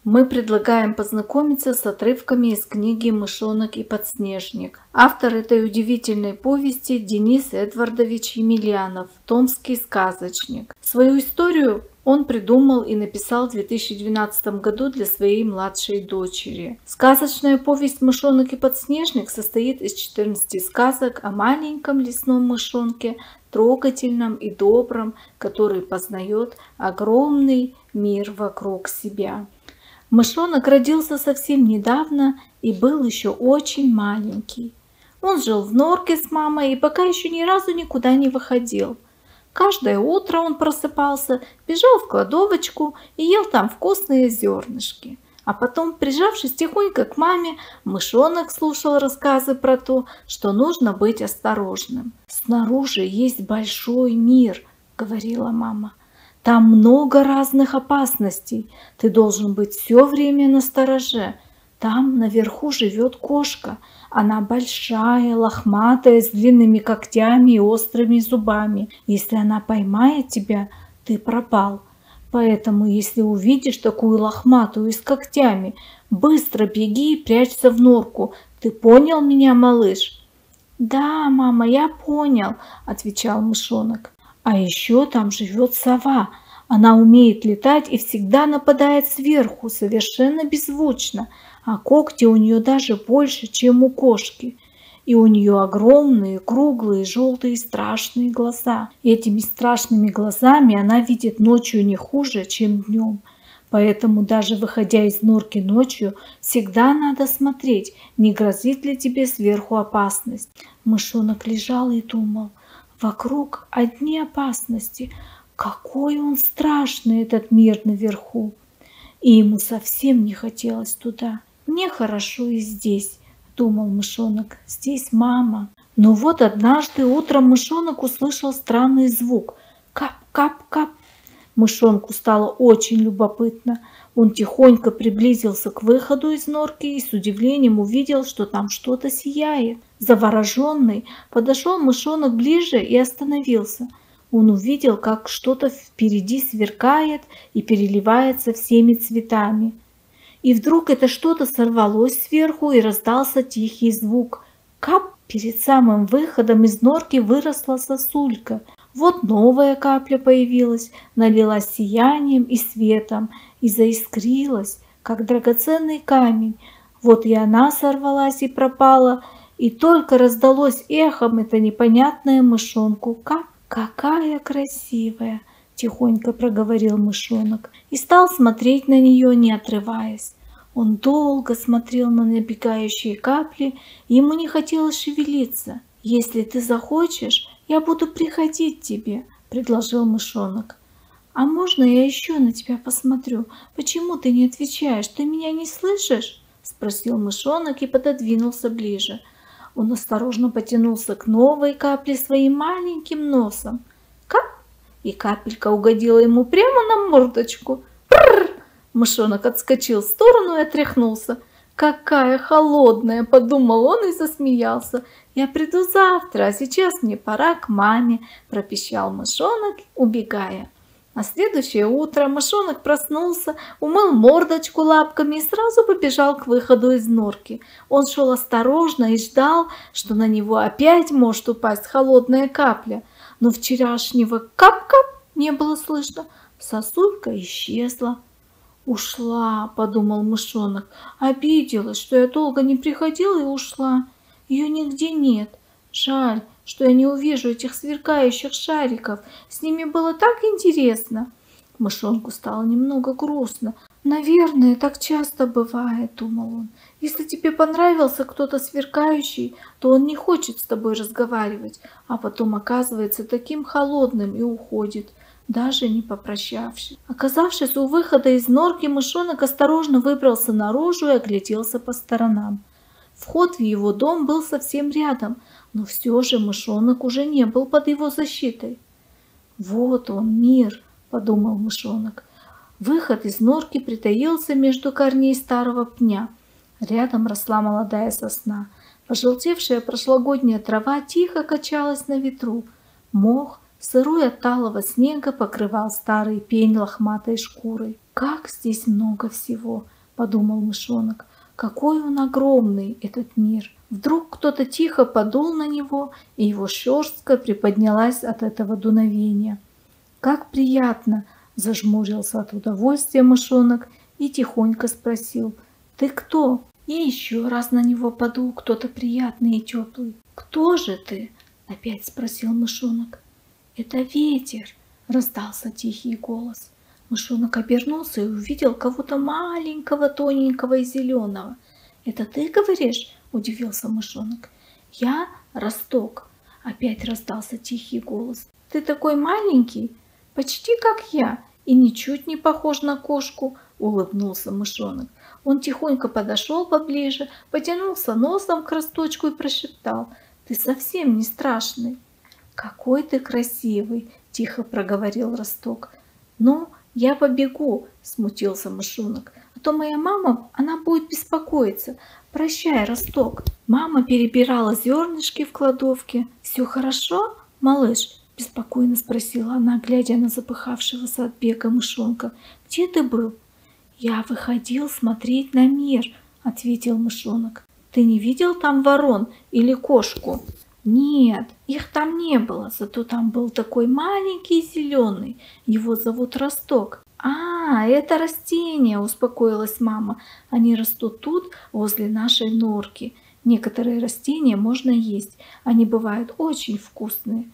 Мы предлагаем познакомиться с отрывками из книги «Мышонок и подснежник». Автор этой удивительной повести Денис Эдвардович Емельянов, томский сказочник. Свою историю он придумал и написал в 2012 году для своей младшей дочери. Сказочная повесть «Мышонок и подснежник» состоит из 14 сказок о маленьком лесном мышонке, трогательном и добром, который познает огромный мир вокруг себя. Мышонок родился совсем недавно и был еще очень маленький. Он жил в норке с мамой и пока еще ни разу никуда не выходил. Каждое утро он просыпался, бежал в кладовочку и ел там вкусные зернышки. А потом, прижавшись тихонько к маме, мышонок слушал рассказы про то, что нужно быть осторожным. «Снаружи есть большой мир», — говорила мама. «Там много разных опасностей. Ты должен быть все время настороже. Там наверху живет кошка. Она большая, лохматая, с длинными когтями и острыми зубами. Если она поймает тебя, ты пропал. Поэтому, если увидишь такую лохматую и с когтями, быстро беги и прячься в норку. Ты понял меня, малыш?» «Да, мама, я понял», — отвечал мышонок. «А еще там живет сова. Она умеет летать и всегда нападает сверху, совершенно беззвучно, а когти у нее даже больше, чем у кошки. И у нее огромные, круглые, желтые, страшные глаза. И этими страшными глазами она видит ночью не хуже, чем днем. Поэтому даже выходя из норки ночью, всегда надо смотреть, не грозит ли тебе сверху опасность». Мышонок лежал и думал: вокруг одни опасности. Какой он страшный, этот мир наверху. И ему совсем не хотелось туда. «Мне хорошо и здесь», — думал мышонок, — «здесь мама». Но вот однажды утром мышонок услышал странный звук. Кап-кап-кап. Мышонку стало очень любопытно. Он тихонько приблизился к выходу из норки и с удивлением увидел, что там что-то сияет. Завороженный, подошел мышонок ближе и остановился. Он увидел, как что-то впереди сверкает и переливается всеми цветами. И вдруг это что-то сорвалось сверху и раздался тихий звук. Кап! Перед самым выходом из норки выросла сосулька. Вот новая капля появилась, налилась сиянием и светом и заискрилась, как драгоценный камень. Вот и она сорвалась и пропала, и только раздалось эхом это непонятное мышонку «кап». «Какая красивая!» — тихонько проговорил мышонок и стал смотреть на нее, не отрываясь. Он долго смотрел на набегающие капли, и ему не хотелось шевелиться. «Если ты захочешь, я буду приходить к тебе», — предложил мышонок. «А можно я еще на тебя посмотрю? Почему ты не отвечаешь? Ты меня не слышишь?» — спросил мышонок и пододвинулся ближе. Он осторожно потянулся к новой капле своим маленьким носом. Кап! И капелька угодила ему прямо на мордочку. Прррр! Мышонок отскочил в сторону и отряхнулся. «Какая холодная!» — подумал он и засмеялся. «Я приду завтра, а сейчас мне пора к маме», — пропищал мышонок, убегая. На следующее утро мышонок проснулся, умыл мордочку лапками и сразу побежал к выходу из норки. Он шел осторожно и ждал, что на него опять может упасть холодная капля. Но вчерашнего кап-кап не было слышно. Сосулька исчезла. «Ушла», — подумал мышонок. «Обиделась, что я долго не приходила и ушла. Ее нигде нет. Жаль, что я не увижу этих сверкающих шариков. С ними было так интересно». Мышонку стало немного грустно. «Наверное, так часто бывает», — думал он. «Если тебе понравился кто-то сверкающий, то он не хочет с тобой разговаривать, а потом оказывается таким холодным и уходит, даже не попрощавшись». Оказавшись у выхода из норки, мышонок осторожно выбрался наружу и огляделся по сторонам. Вход в его дом был совсем рядом, но все же мышонок уже не был под его защитой. «Вот он, мир», — подумал мышонок. Выход из норки притаился между корней старого пня. Рядом росла молодая сосна. Пожелтевшая прошлогодняя трава тихо качалась на ветру. Мох Сырой от талого снега покрывал старый пень лохматой шкурой. «Как здесь много всего!» — подумал мышонок. «Какой он огромный, этот мир!» Вдруг кто-то тихо подул на него, и его шерстка приподнялась от этого дуновения. «Как приятно!» — зажмурился от удовольствия мышонок и тихонько спросил: «Ты кто?» И еще раз на него подул кто-то приятный и теплый. «Кто же ты?» — опять спросил мышонок. «Это ветер!» — раздался тихий голос. Мышонок обернулся и увидел кого-то маленького, тоненького и зеленого. «Это ты говоришь?» — удивился мышонок. «Я Росток!» — опять раздался тихий голос. «Ты такой маленький, почти как я, и ничуть не похож на кошку!» — улыбнулся мышонок. Он тихонько подошел поближе, потянулся носом к Росточку и прошептал: «Ты совсем не страшный!» «Какой ты красивый!» — тихо проговорил Росток. «Ну, я побегу!» — смутился мышонок. «А то моя мама, она будет беспокоиться. Прощай, Росток!» Мама перебирала зернышки в кладовке. «Все хорошо, малыш?» — беспокойно спросила она, глядя на запыхавшегося от бега мышонка. «Где ты был?» «Я выходил смотреть на мир», — ответил мышонок. «Ты не видел там ворон или кошку?» «Нет, их там не было, зато там был такой маленький зеленый. Его зовут Росток». «А, это растение», — успокоилась мама. «Они растут тут, возле нашей норки. Некоторые растения можно есть, они бывают очень вкусные».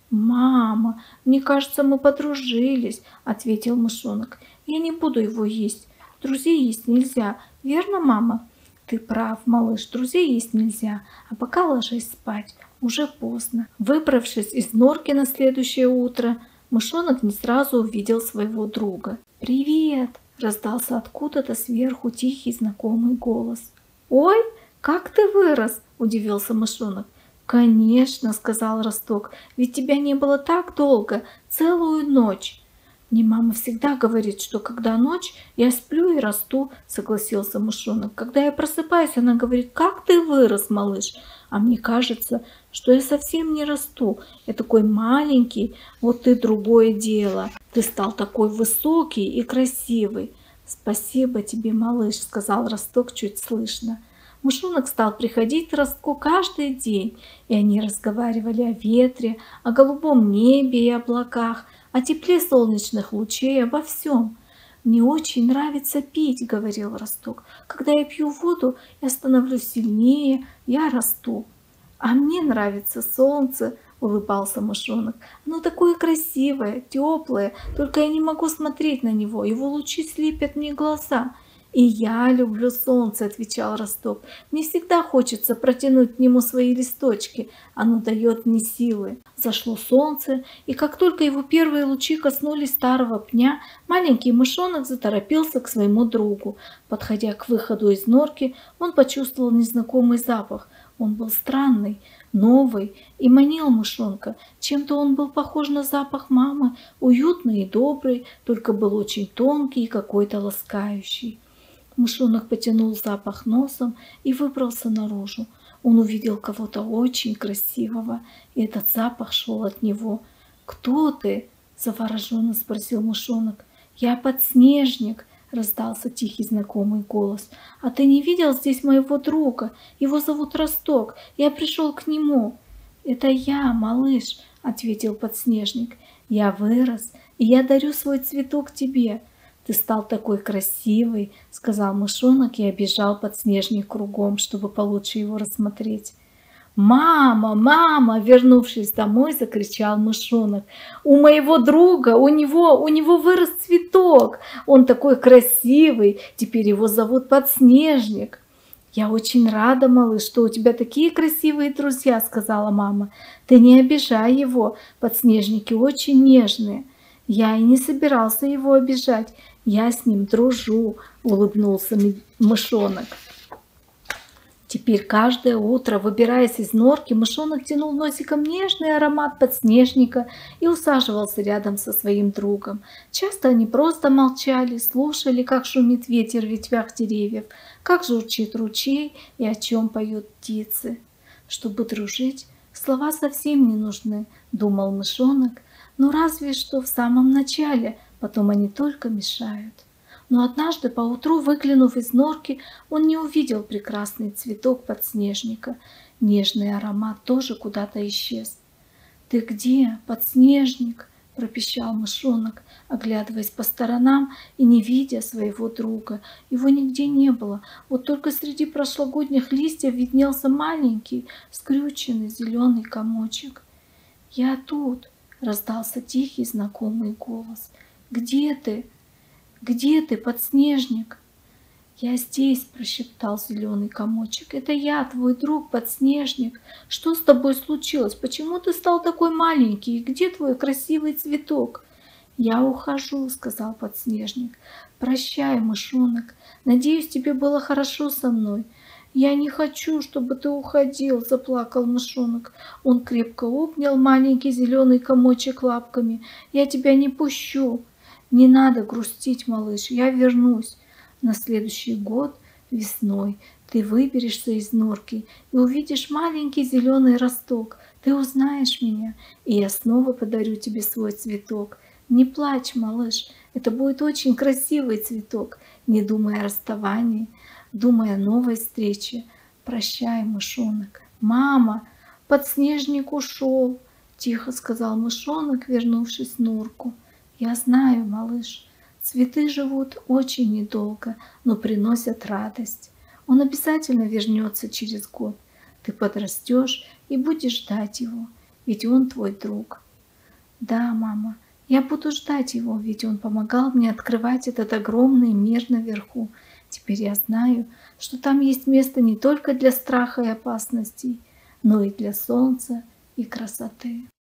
«Мама, мне кажется, мы подружились», — ответил мышонок. «Я не буду его есть. Друзей есть нельзя, верно, мама?» «Ты прав, малыш, друзей есть нельзя, а пока ложись спать, уже поздно». Выбравшись из норки на следующее утро, мышонок не сразу увидел своего друга. «Привет!» — раздался откуда-то сверху тихий знакомый голос. «Ой, как ты вырос!» — удивился мышонок. «Конечно!» — сказал Росток, «ведь тебя не было так долго, целую ночь». «Мне мама всегда говорит, что когда ночь, я сплю и расту», — согласился мышонок. «Когда я просыпаюсь, она говорит: как ты вырос, малыш? А мне кажется, что я совсем не расту. Я такой маленький, вот ты другое дело. Ты стал такой высокий и красивый». «Спасибо тебе, малыш», — сказал Росток чуть слышно. Мышонок стал приходить к Ростку каждый день, и они разговаривали о ветре, о голубом небе и облаках, о тепле солнечных лучей, обо всем. «Мне очень нравится пить», — говорил Росток. «Когда я пью воду, я становлюсь сильнее, я расту». «А мне нравится солнце», — улыбался мышонок. «Оно такое красивое, теплое, только я не могу смотреть на него, его лучи слепят мне глаза». «И я люблю солнце», — отвечал Росток. «Мне всегда хочется протянуть к нему свои листочки. Оно дает мне силы». Зашло солнце, и как только его первые лучи коснулись старого пня, маленький мышонок заторопился к своему другу. Подходя к выходу из норки, он почувствовал незнакомый запах. Он был странный, новый и манил мышонка. Чем-то он был похож на запах мамы, уютный и добрый, только был очень тонкий и какой-то ласкающий. Мышонок потянул запах носом и выбрался наружу. Он увидел кого-то очень красивого, и этот запах шел от него. «Кто ты?» — завороженно спросил мышонок. «Я подснежник», — раздался тихий знакомый голос. «А ты не видел здесь моего друга? Его зовут Росток. Я пришел к нему». «Это я, малыш», — ответил подснежник. «Я вырос, и я дарю свой цветок тебе». «Ты стал такой красивый», — сказал мышонок и обежал подснежник кругом, чтобы получше его рассмотреть. «Мама, мама!» — вернувшись домой, закричал мышонок. «У моего друга, у него вырос цветок! Он такой красивый! Теперь его зовут Подснежник!» «Я очень рада, малыш, что у тебя такие красивые друзья», — сказала мама. «Ты не обижай его, подснежники очень нежные». «Я и не собирался его обижать, я с ним дружу», — улыбнулся мышонок. Теперь каждое утро, выбираясь из норки, мышонок тянул носиком нежный аромат подснежника и усаживался рядом со своим другом. Часто они просто молчали, слушали, как шумит ветер в ветвях деревьев, как журчит ручей и о чем поют птицы. Чтобы дружить, слова совсем не нужны, думал мышонок. Ну разве что в самом начале, потом они только мешают. Но однажды поутру, выглянув из норки, он не увидел прекрасный цветок подснежника. Нежный аромат тоже куда-то исчез. «Ты где, подснежник?» — пропищал мышонок, оглядываясь по сторонам и не видя своего друга. Его нигде не было, вот только среди прошлогодних листьев виднелся маленький, скрюченный зеленый комочек. «Я тут!» — раздался тихий знакомый голос. «Где ты? Где ты, подснежник?» «Я здесь!» — прошептал зеленый комочек. «Это я, твой друг, подснежник. Что с тобой случилось? Почему ты стал такой маленький? И где твой красивый цветок?» «Я ухожу», — сказал подснежник. «Прощай, мышонок. Надеюсь, тебе было хорошо со мной». «Я не хочу, чтобы ты уходил», — заплакал мышонок. Он крепко обнял маленький зеленый комочек лапками. «Я тебя не пущу». «Не надо грустить, малыш, я вернусь. На следующий год весной ты выберешься из норки и увидишь маленький зеленый росток. Ты узнаешь меня, и я снова подарю тебе свой цветок. Не плачь, малыш, это будет очень красивый цветок. Не думай о расставании, думай о новой встрече. Прощай, мышонок». «Мама, подснежник ушел», — тихо сказал мышонок, вернувшись в норку. «Я знаю, малыш. Цветы живут очень недолго, но приносят радость. Он обязательно вернется через год. Ты подрастешь и будешь ждать его, ведь он твой друг». «Да, мама, я буду ждать его, ведь он помогал мне открывать этот огромный мир наверху. Теперь я знаю, что там есть место не только для страха и опасностей, но и для солнца и красоты».